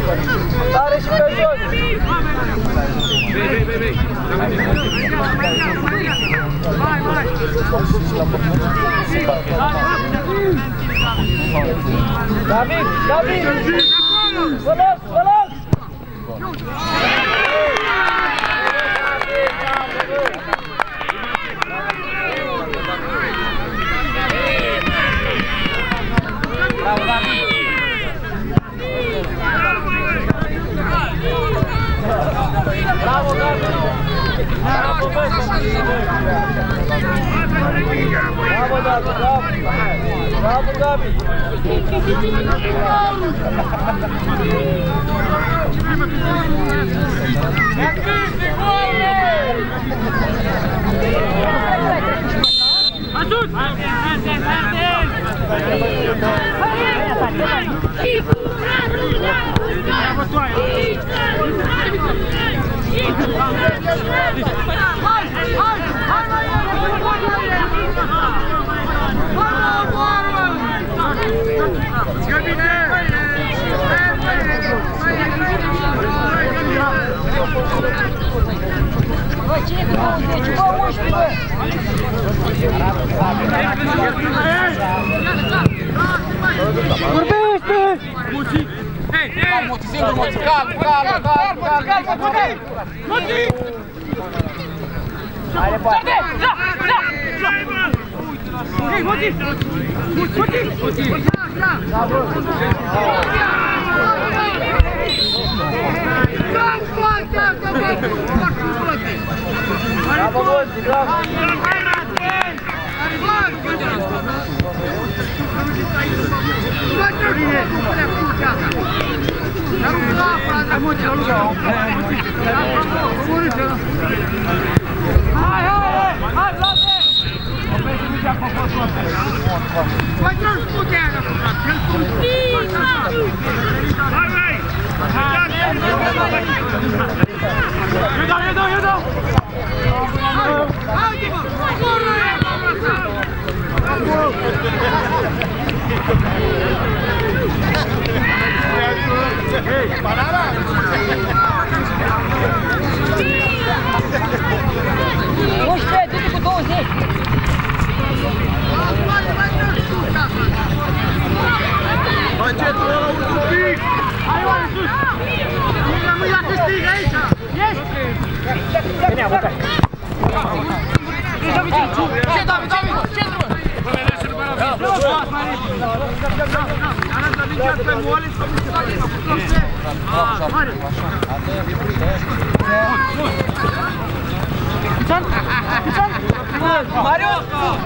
Tare și pe jos! Vei! David! Vă las! Bravo, David! Bravo, Gabi! Bravo, Gabi! Ajut! Vorbește! Muci! Hei! Muci, singur, Muci! Calm! Muci! Hai, departe! Hei, Muci! Bravo, Muci! Bravo! Hai, Vlade! Vai transpunerea, Iuda! Haide-mă! Banana! 11, du-te cu 20! Mai centru ăla un pic! Hai, oare, sus! Nu rămâi la câștig aici! Ești! Vine, apucă! Ce, David? Centru! Bă, vedeți, nu mai arată mingea pe moale sau nu se face, cu clopse! Mare! Pițan! Marius!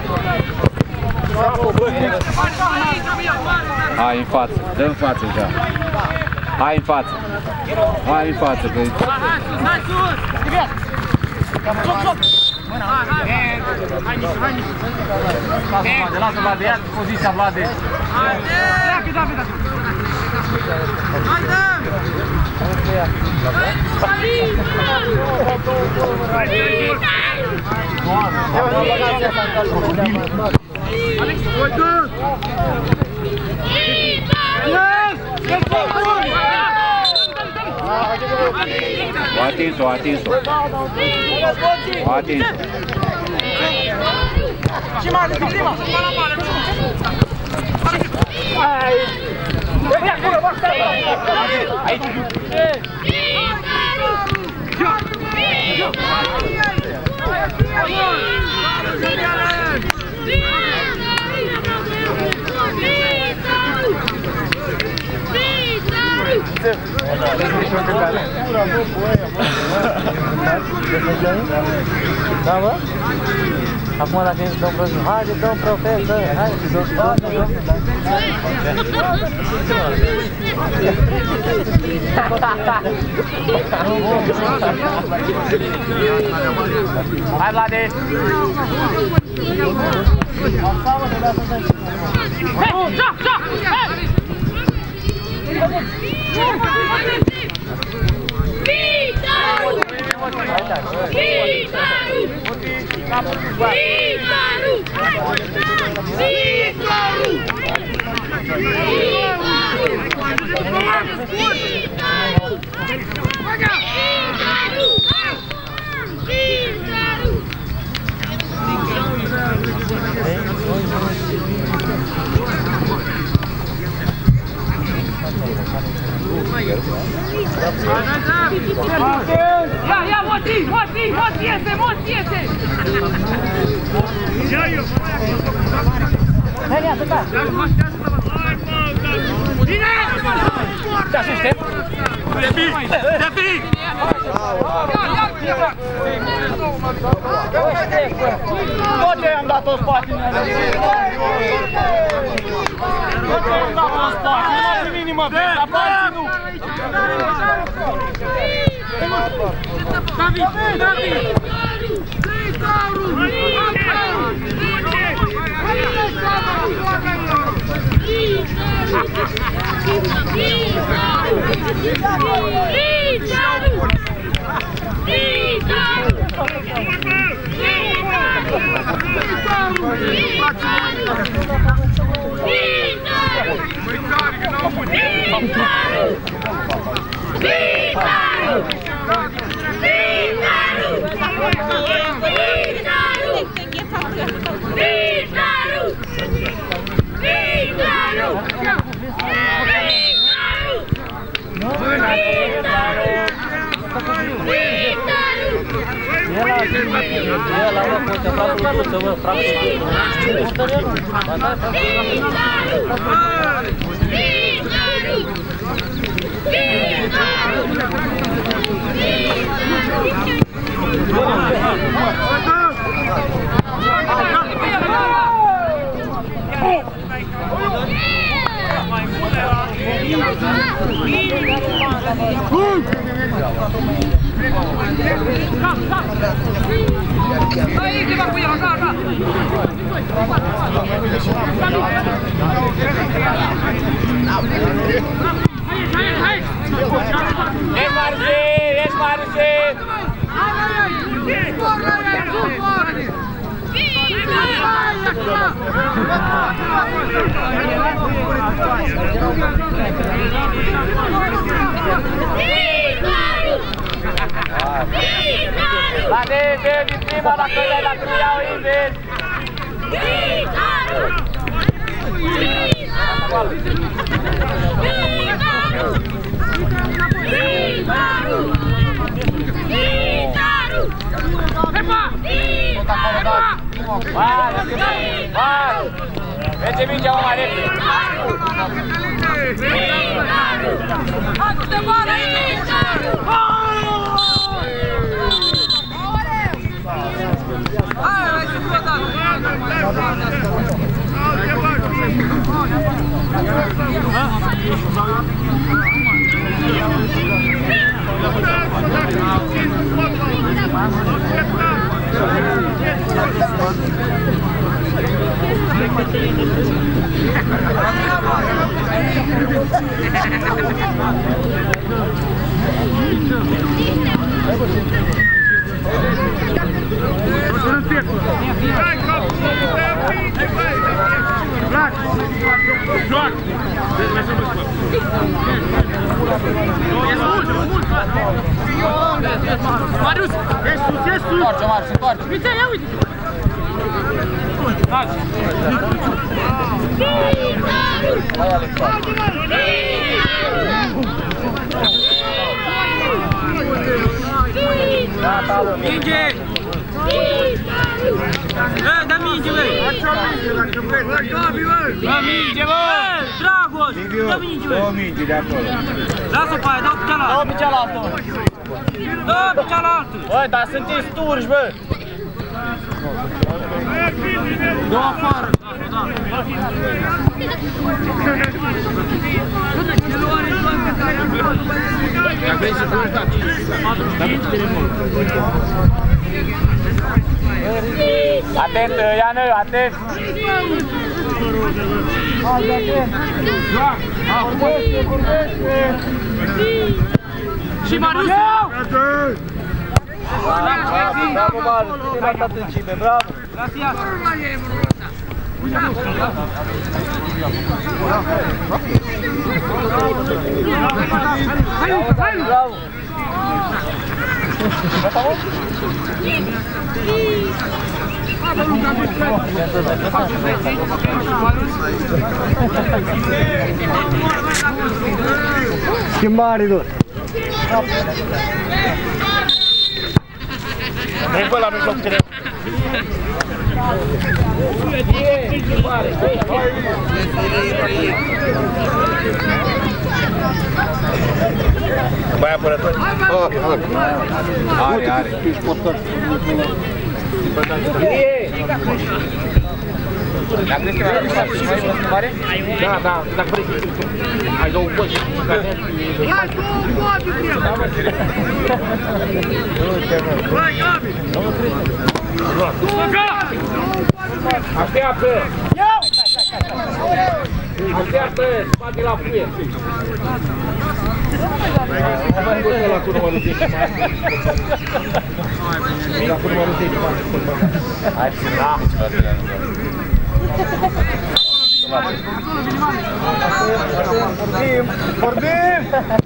Hai în față, dă în față deja. Hai în față. Hai în față, că... Hai sus! Joc! Hai, Lasă, Vlade, ia poziția, Vlade! Pleacă, David! Haide! Alex, uite! O atins-o. Ce mai are prima? Hai! Vei acolo, basta! Aici! Da, bă? Acum dacă ești domn profesor, haide domn profesor, haide domn hai, Vlade! Ia, moți iese! Hai, atâta! Bine! Te asiste? Te pic! Tot ce i-am dat-o spate! Tot ce i-am dat-o spate! Nu m-a primit nimă, vezi, aparți, nu! David! La nivel din prima, dacă nu iau invers! Merge mingea mai repede! Marius, ești sus! Întoarce, Marius, întoarce! Uite, ia uite! Hai, Alex! Minge! Dă minge, băi! Dă minge, băi! Dragoș! Dă minge, băi! Dă minge de acolo. Lasă-o pe aia, dă-o pe cealaltă! Dă-o pe cealaltă! Dă-o pe cealaltă! Băi, dar sunteți turci, bă! Dă-o afară! Dacă vrei să pui, da. Atent, Iană, atent! Și Marius! Bravo, Marius! Ai dat în cime, bravo! Gracias! Bravo! Schimbare tot. Vem pe la mijloc, trebuie. Mai apărători. Are, are. Dacă crezi că mai e o schimbare? Da, da, dacă vrei. Ai două coși. Hai, două Așteaptă! Așteaptă! Spate la fuie! Ăla cu numărul 10. Ăla cu numărul 10. Hai, da! Vorbim!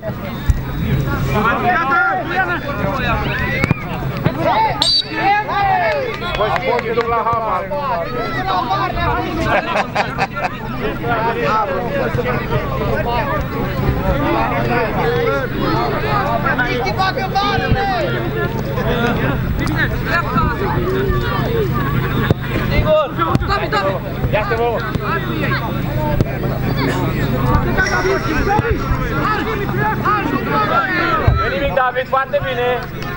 Apoi se duc la Hamar. Ia-te, bă! Nu nimic, David, foarte bine!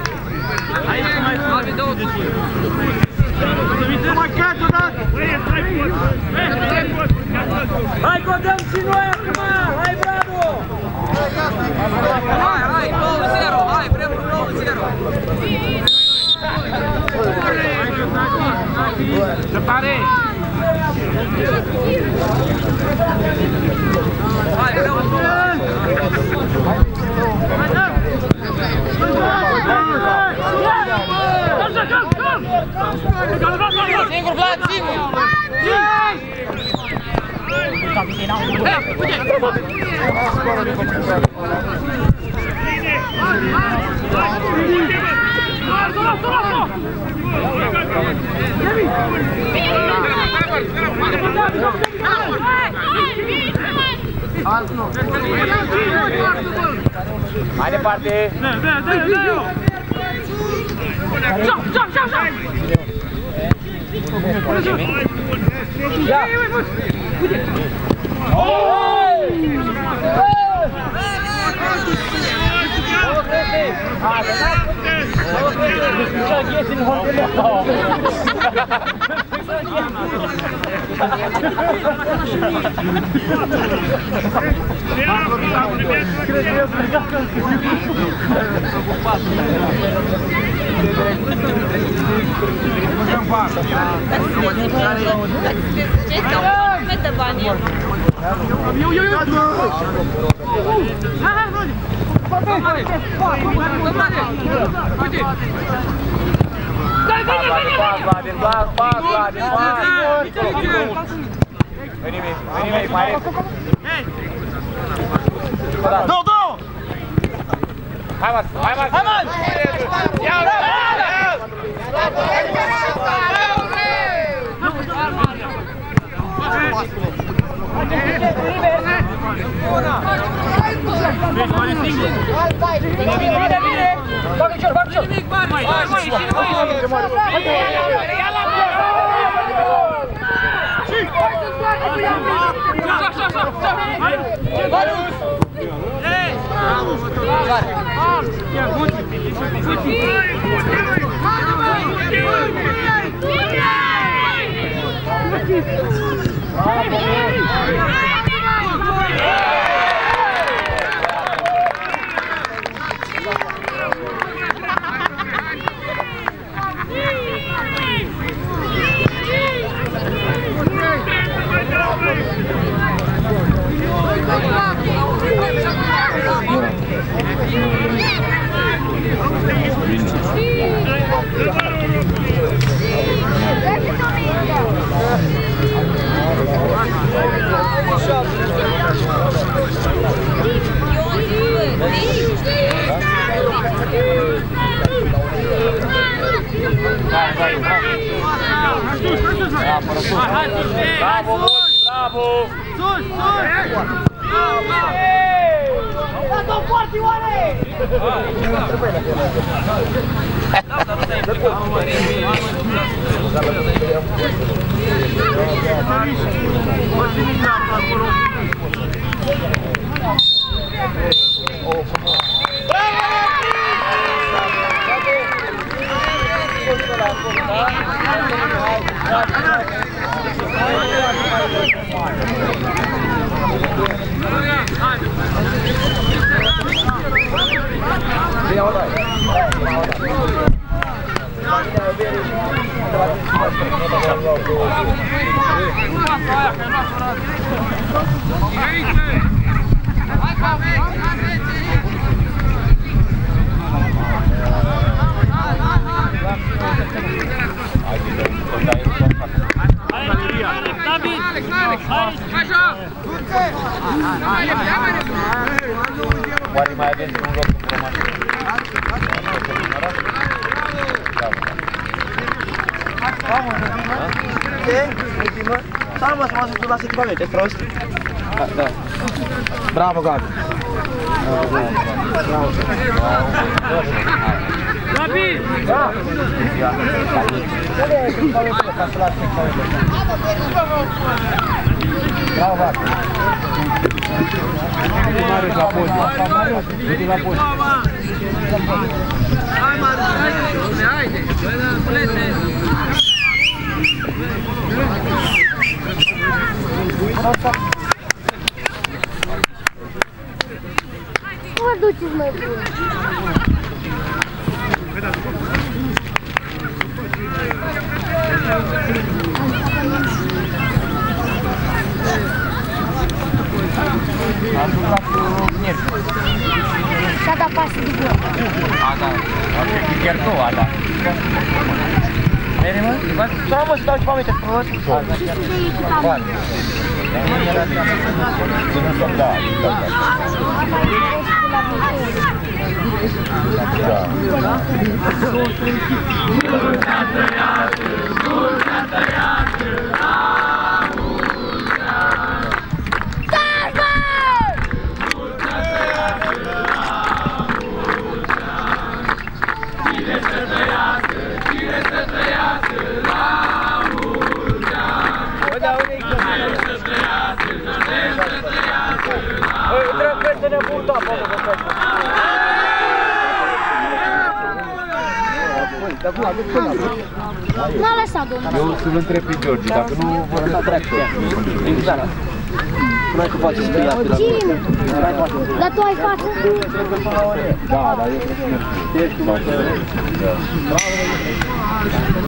Hai, codăm și noi acum! Hai, bravo! Hai, 9-0, hai, vrem 9-0! Ce tare! Hai, vrem 9-0! Singur, Vlad, singur! Mai departe! Veni, mai Două! Hai, Mas! Ia! Bine! Bagă cior, bagă cior! Bine. Bravo, bravo! Sus, sus! Dați-o foarte, oare! Oare mai avem un loc în roman? Stai mă, să mă ajut la echipamente, ești prost? Da. Bravo, Gabi. Bravo. Gabi! Da! Bravo, Gabi. Marius la post. Marius la post. Hai, Marius, haide! Plete! Nu mă duceți mai bun. Am jucat cu Miercu. S-a dat pasă de gol. A, da. Am fi chiar tu, a, da. Vede, mă? Să mă, să dau ceva uite frumos. Și să de echipament. N-a lăsat, domnule. Eu să-l întreb pe George, dacă nu vor lăsa tractor. Exact. Nu ai că poate să fie atât. Cine? Dar tu ai față? Da, dar eu trebuie să merg.